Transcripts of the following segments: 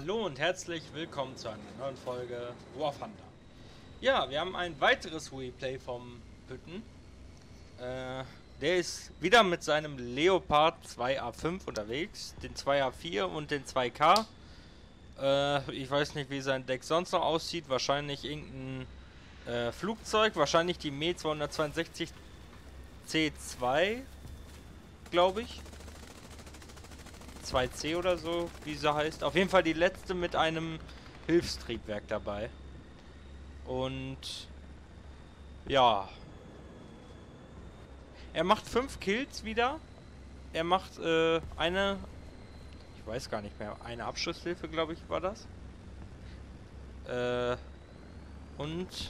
Hallo und herzlich willkommen zu einer neuen Folge War Thunder. Ja, wir haben ein weiteres Replay vom Pütten. Der ist wieder mit seinem Leopard 2A5 unterwegs, den 2A4 und den 2K. Ich weiß nicht, wie sein Deck sonst noch aussieht. Wahrscheinlich irgendein Flugzeug, wahrscheinlich die Me 262 C2, glaube ich. 2C oder so, wie sie heißt. Auf jeden Fall die letzte mit einem Hilfstriebwerk dabei. Und ja, er macht 5 Kills wieder. Er macht eine, ich weiß gar nicht mehr, eine Abschusshilfe, glaube ich, war das. Und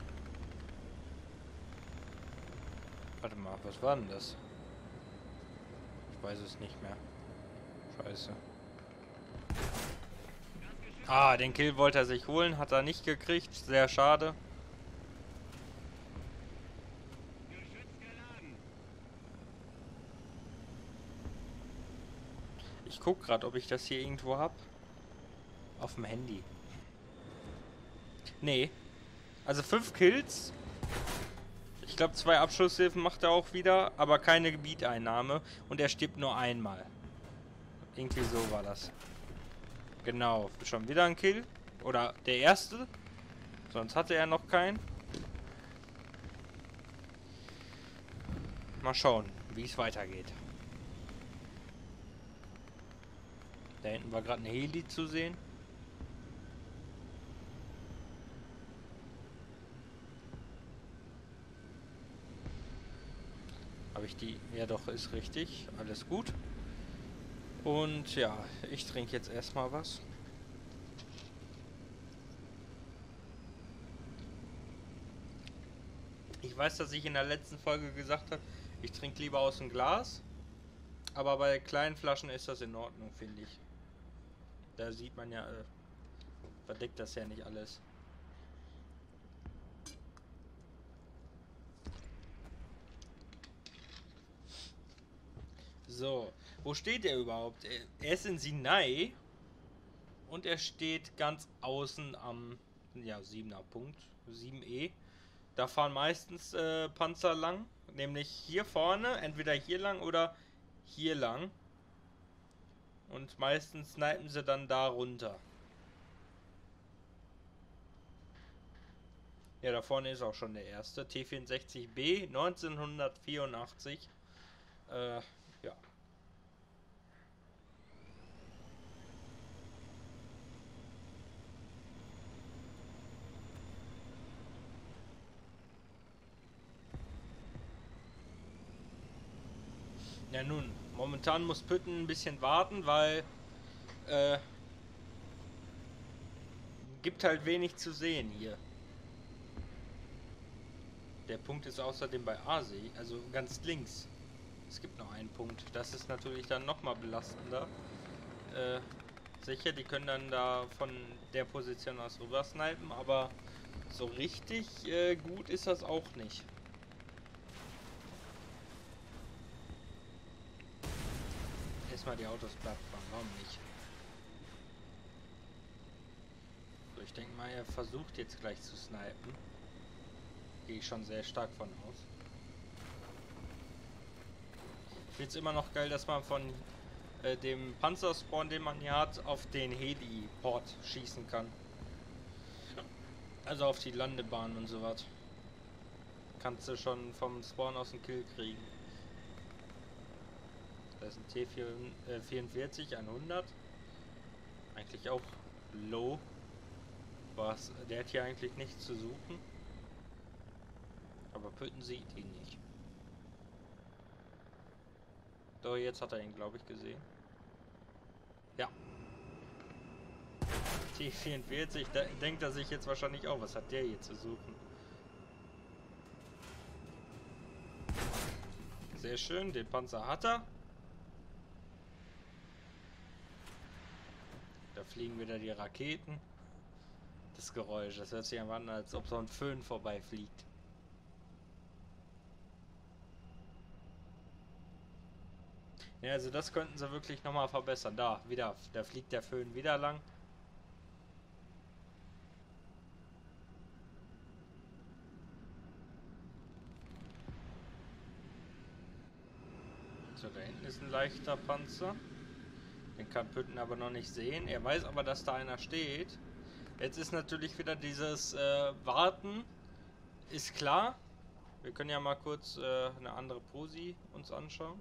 warte mal, was war denn das? Ich weiß es nicht mehr. Scheiße. Ah, den Kill wollte er sich holen, hat er nicht gekriegt. Sehr schade. Ich guck gerade, ob ich das hier irgendwo hab. Auf dem Handy. Nee. Also 5 Kills. Ich glaube 2 Abschusshilfen macht er auch wieder, aber keine Gebieteinnahme. Und er stirbt nur einmal. Irgendwie so war das. Genau, schon wieder ein Kill. Oder der erste. Sonst hatte er noch keinen. Mal schauen, wie es weitergeht. Da hinten war gerade eine Heli zu sehen. Habe ich die? Ja doch, ist richtig. Alles gut. Und ja, ich trinke jetzt erstmal was. Ich weiß, dass ich in der letzten Folge gesagt habe, ich trinke lieber aus dem Glas. Aber bei kleinen Flaschen ist das in Ordnung, finde ich. Da sieht man ja, verdeckt das ja nicht alles. So, wo steht er überhaupt? Er ist in Sinai und er steht ganz außen am, ja, 7er Punkt, 7E. Da fahren meistens Panzer lang, nämlich hier vorne, entweder hier lang oder hier lang. Und meistens snipen sie dann da runter. Ja, da vorne ist auch schon der erste. T64B 1984. Ja. Ja nun, momentan muss Pütten ein bisschen warten, weil gibt halt wenig zu sehen hier. Der Punkt ist außerdem bei Aasee, also ganz links. Es gibt noch einen Punkt. Das ist natürlich dann nochmal belastender. Sicher, die können dann da von der Position aus rüber snipen, aber so richtig gut ist das auch nicht. Erstmal die Autos platt fahren, warum nicht? So, ich denke mal, er versucht jetzt gleich zu snipen. Gehe ich schon sehr stark von aus. Ich finde es immer noch geil, dass man von dem Panzerspawn, den man hier hat, auf den Heliport schießen kann. Also auf die Landebahn und so was. Kannst du schon vom Spawn aus einen Kill kriegen. Das ist ein T44 100. Eigentlich auch low. Was, der hat hier eigentlich nichts zu suchen. Aber Pütten sieht ihn nicht. Doch, jetzt hat er ihn, glaube ich, gesehen. Ja. T44, da denkt er sich jetzt wahrscheinlich auch, was hat der hier zu suchen? Sehr schön, den Panzer hat er. Da fliegen wieder die Raketen. Das Geräusch, das hört sich einfach an, als ob so ein Föhn vorbeifliegt. Ja, also das könnten sie wirklich nochmal verbessern. Da, wieder, da fliegt der Föhn wieder lang. So, da hinten ist ein leichter Panzer. Den kann Pütten aber noch nicht sehen. Er weiß aber, dass da einer steht. Jetzt ist natürlich wieder dieses Warten. Ist klar. Wir können ja mal kurz eine andere Posi uns anschauen.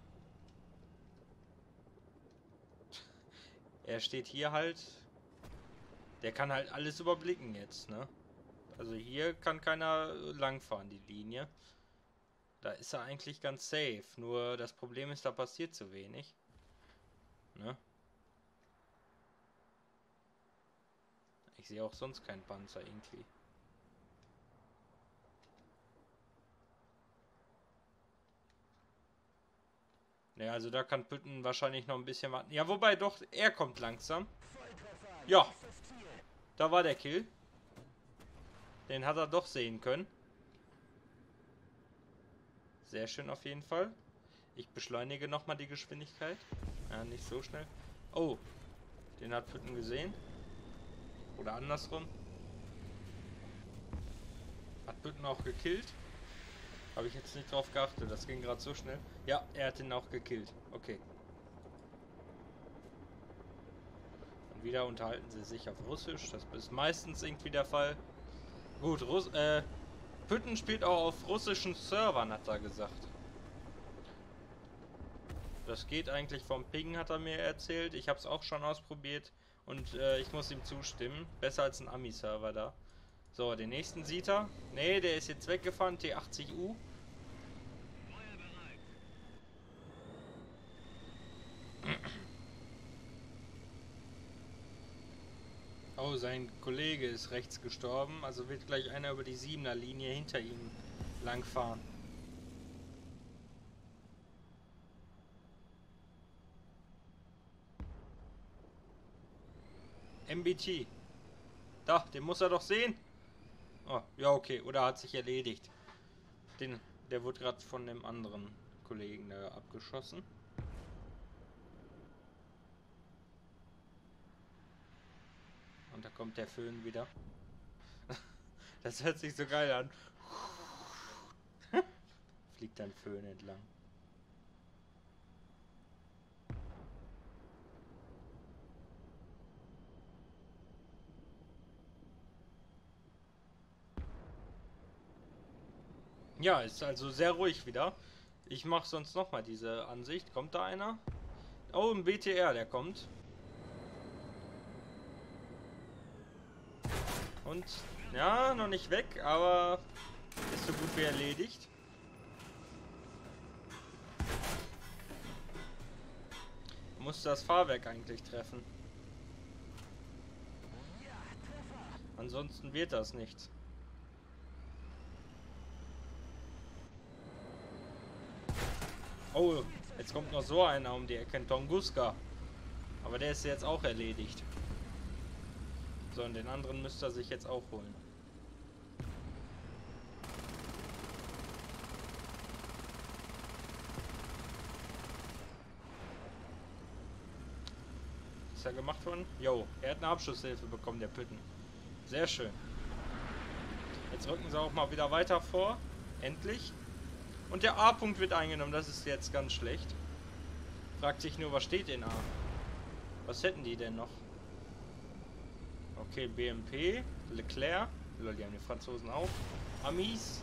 Er steht hier halt. Der kann halt alles überblicken jetzt, ne? Also hier kann keiner langfahren, die Linie. Da ist er eigentlich ganz safe. Nur das Problem ist, da passiert zu wenig. Ne? Ich sehe auch sonst keinen Panzer irgendwie. Ne, also da kann Pütten wahrscheinlich noch ein bisschen warten. Ja, wobei doch, er kommt langsam. Ja, da war der Kill. Den hat er doch sehen können. Sehr schön auf jeden Fall. Ich beschleunige nochmal die Geschwindigkeit. Ja, nicht so schnell. Oh, den hat Pütten gesehen. Oder andersrum. Hat Pütten auch gekillt. Habe ich jetzt nicht drauf geachtet. Das ging gerade so schnell. Ja, er hat ihn auch gekillt. Okay. Und wieder unterhalten sie sich auf Russisch. Das ist meistens irgendwie der Fall. Gut, Pütten spielt auch auf russischen Servern, hat er gesagt. Das geht eigentlich vom Ping, hat er mir erzählt. Ich habe es auch schon ausprobiert. Und ich muss ihm zustimmen. Besser als ein Ami-Server da. So, den nächsten sieht er. Ne, der ist jetzt weggefahren. T80U. Oh, sein Kollege ist rechts gestorben. Also wird gleich einer über die 7er Linie hinter ihm langfahren. MBT. Da, den muss er doch sehen. Oh, ja, okay. Oder hat sich erledigt. Der wurde gerade von dem anderen Kollegen abgeschossen. Und da kommt der Föhn wieder. Das hört sich so geil an. Fliegt ein Föhn entlang. Ja, ist also sehr ruhig wieder. Ich mache sonst nochmal diese Ansicht. Kommt da einer? Oh, ein BTR, der kommt. Und, ja, noch nicht weg, aber ist so gut wie erledigt. Muss das Fahrwerk eigentlich treffen. Ansonsten wird das nichts. Oh, jetzt kommt noch so einer um die Ecke, ein Tunguska. Aber der ist jetzt auch erledigt. So, und den anderen müsste er sich jetzt auch holen. Ist er gemacht worden? Jo, er hat eine Abschusshilfe bekommen, der Pütten. Sehr schön. Jetzt rücken sie auch mal wieder weiter vor. Endlich. Und der A-Punkt wird eingenommen. Das ist jetzt ganz schlecht. Fragt sich nur, was steht in A? Was hätten die denn noch? Okay, BMP, Leclerc. Lol, die haben die Franzosen auch. Amis.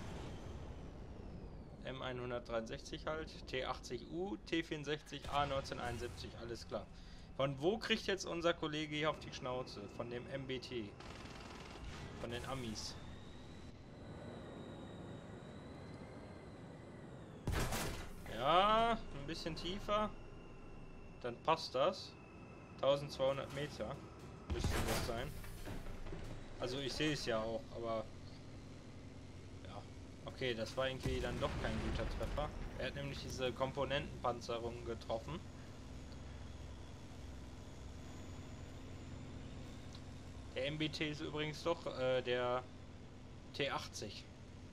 M163 halt. T80U, T64, A1971. Alles klar. Von wo kriegt jetzt unser Kollege hier auf die Schnauze? Von dem MBT. Von den Amis. Ja, ein bisschen tiefer. Dann passt das. 1200 Meter müsste das sein. Also ich sehe es ja auch, aber ja. Okay, das war irgendwie dann doch kein guter Treffer. Er hat nämlich diese Komponentenpanzerung getroffen. Der MBT ist übrigens doch der T80.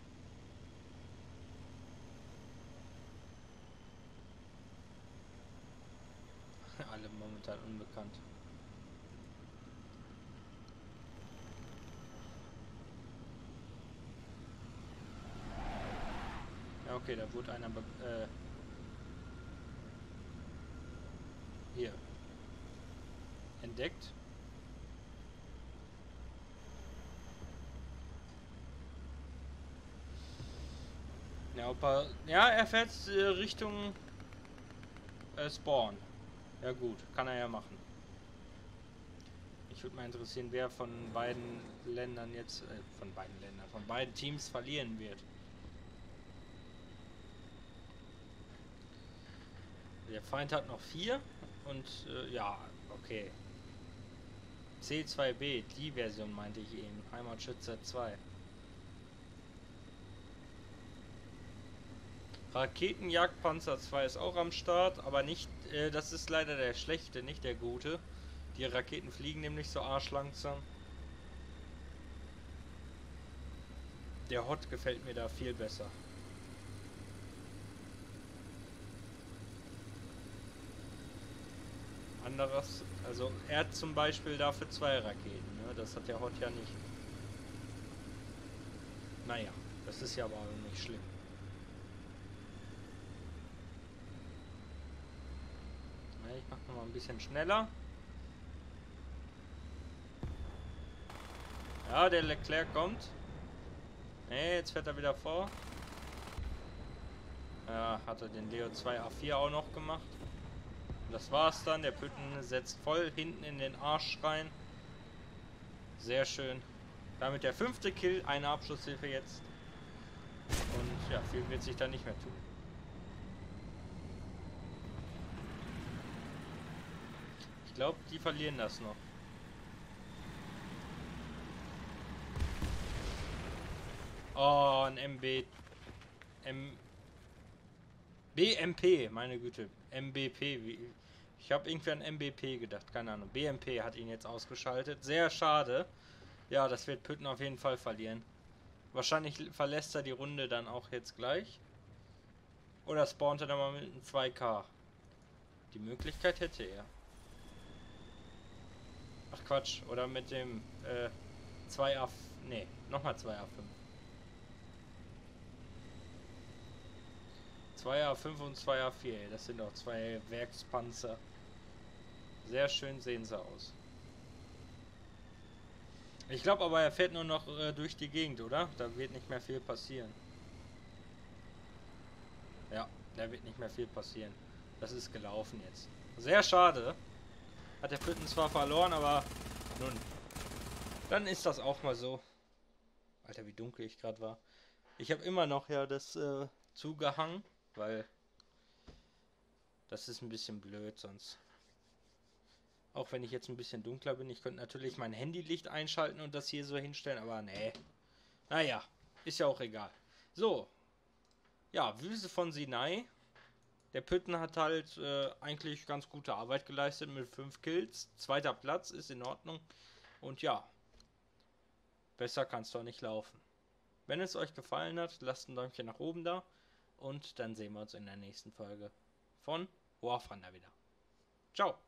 Alle momentan unbekannt. Ja, okay, da wurde einer hier entdeckt. Ja, er fährt Richtung Spawn. Ja gut, kann er ja machen. Ich würde mal interessieren, wer von beiden Ländern jetzt, von beiden Teams verlieren wird. Der Feind hat noch 4 und ja, okay. C2B, die Version meinte ich eben. Heimatschützer 2. Raketenjagdpanzer 2 ist auch am Start, aber nicht, das ist leider der schlechte, nicht der gute. Die Raketen fliegen nämlich so arschlangsam. Der Hot gefällt mir da viel besser. Anderes, also er hat zum Beispiel dafür 2 Raketen, ne? Das hat der Hot ja nicht. Naja, das ist ja aber nicht schlimm. Ich mach noch mal ein bisschen schneller. Ja, der Leclerc kommt. Ne, jetzt fährt er wieder vor. Ja, hat er den Leo 2A4 auch noch gemacht. Und das war's dann. Der Pütten setzt voll hinten in den Arsch rein. Sehr schön. Damit der 5. Kill, eine Abschlusshilfe jetzt. Und ja, viel wird sich da nicht mehr tun. Ich glaube, die verlieren das noch. Oh, ein BMP, meine Güte. MBP. Ich habe irgendwie an MBP gedacht, keine Ahnung. BMP hat ihn jetzt ausgeschaltet. Sehr schade. Ja, das wird Pütten auf jeden Fall verlieren. Wahrscheinlich verlässt er die Runde dann auch jetzt gleich. Oder spawnt er dann mal mit einem 2K. Die Möglichkeit hätte er. Ach Quatsch, oder mit dem 2A... Ne, nochmal 2A5. 2A5 und 2A4, das sind auch 2 Werkspanzer. Sehr schön sehen sie aus. Ich glaube aber, er fährt nur noch durch die Gegend, oder? Da wird nicht mehr viel passieren. Ja, da wird nicht mehr viel passieren. Das ist gelaufen jetzt. Sehr schade. Hat der Pütten zwar verloren, aber nun. Dann ist das auch mal so. Alter, wie dunkel ich gerade war. Ich habe immer noch ja das zugehangen, weil das ist ein bisschen blöd sonst. Auch wenn ich jetzt ein bisschen dunkler bin. Ich könnte natürlich mein Handylicht einschalten und das hier so hinstellen, aber nee. Naja, ist ja auch egal. So. Ja, Wüste von Sinai. Der Pütten hat halt eigentlich ganz gute Arbeit geleistet mit 5 Kills. 2. Platz ist in Ordnung. Und ja, besser kann es doch nicht laufen. Wenn es euch gefallen hat, lasst ein Däumchen nach oben da. Und dann sehen wir uns in der nächsten Folge von War Thunder wieder. Ciao.